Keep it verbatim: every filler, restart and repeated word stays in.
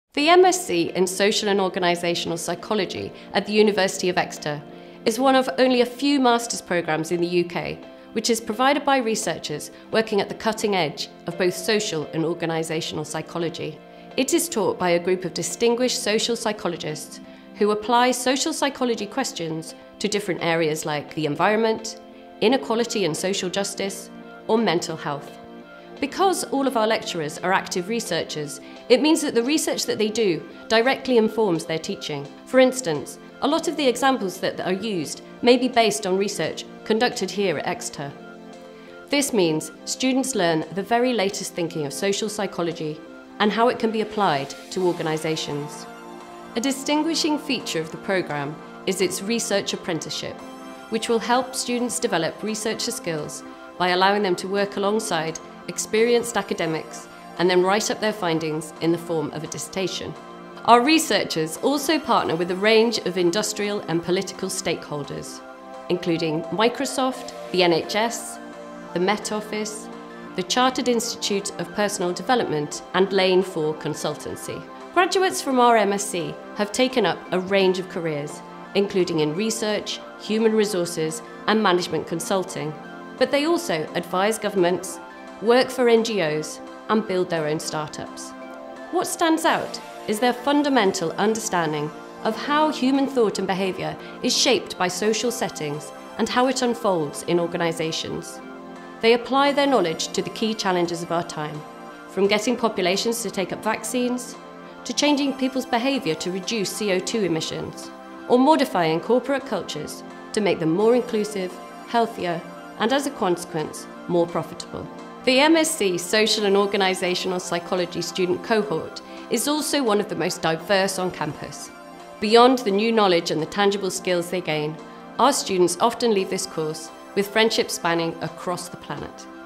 The M S c in Social and Organisational Psychology at the University of Exeter is one of only a few master's programmes in the U K, which is provided by researchers working at the cutting edge of both social and organisational psychology. It is taught by a group of distinguished social psychologists who apply social psychology questions to different areas like the environment, inequality and social justice, or mental health. Because all of our lecturers are active researchers, it means that the research that they do directly informs their teaching. For instance, a lot of the examples that are used may be based on research conducted here at Exeter. This means students learn the very latest thinking of social psychology and how it can be applied to organisations. A distinguishing feature of the programme is its research apprenticeship, which will help students develop researcher skills by allowing them to work alongside experienced academics and then write up their findings in the form of a dissertation. Our researchers also partner with a range of industrial and political stakeholders, including Microsoft, the N H S, the Met Office, the Chartered Institute of Personal Development and Lane four Consultancy. Graduates from our M S c have taken up a range of careers, including in research, human resources and management consulting, but they also advise governments, work for N G Os and build their own startups. What stands out is their fundamental understanding of how human thought and behaviour is shaped by social settings and how it unfolds in organisations. They apply their knowledge to the key challenges of our time, from getting populations to take up vaccines, to changing people's behaviour to reduce C O two emissions, or modifying corporate cultures to make them more inclusive, healthier, and as a consequence, more profitable. The M S c Social and Organisational Psychology student cohort is also one of the most diverse on campus. Beyond the new knowledge and the tangible skills they gain, our students often leave this course with friendships spanning across the planet.